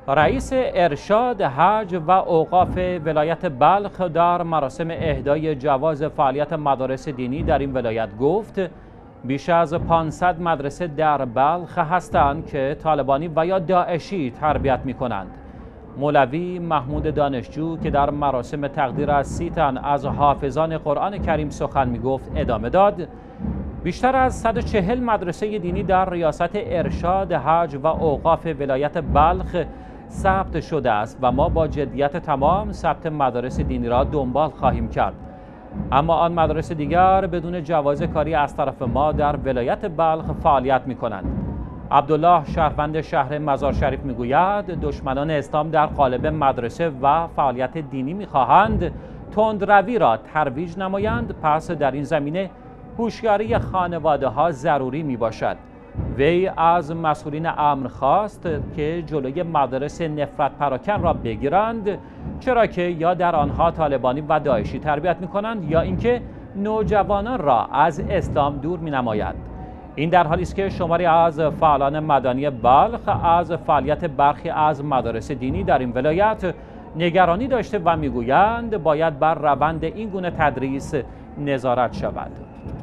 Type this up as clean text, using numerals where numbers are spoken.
رئیس ارشاد حج و اوقاف ولایت بلخ در مراسم اهدای جواز فعالیت مدارس دینی در این ولایت گفت بیش از 500 مدرسه در بلخ هستند که طالبانی و یا داعشی تربیت می کنند. مولوی محمود دانشجو که در مراسم تقدیر از 30 تن از حافظان قرآن کریم سخن می گفت ادامه داد بیشتر از 140 مدرسه دینی در ریاست ارشاد حج و اوقاف ولایت بلخ ثبت شده است و ما با جدیت تمام ثبت مدارس دینی را دنبال خواهیم کرد. اما آن مدارس دیگر بدون جواز کاری از طرف ما در ولایت بلخ فعالیت می کنند. عبدالله شهروند شهر مزار شریف می گوید دشمنان اسلام در قالب مدرسه و فعالیت دینی می خواهند تندروی را ترویج نمایند، پس در این زمینه هوشیاری خانواده ها ضروری می باشد. وی از مسئولین امر خواست که جلوی مدارس نفرت پراکن را بگیرند، چرا که یا در آنها طالبانی و داعشی تربیت می کنند یا اینکه نوجوانان را از اسلام دور می نمایند. این در حالی است که شماری از فعالان مدنی بلخ از فعالیت برخی از مدارس دینی در این ولایت نگرانی داشته و میگویند باید بر روند این گونه تدریس نظارت شود.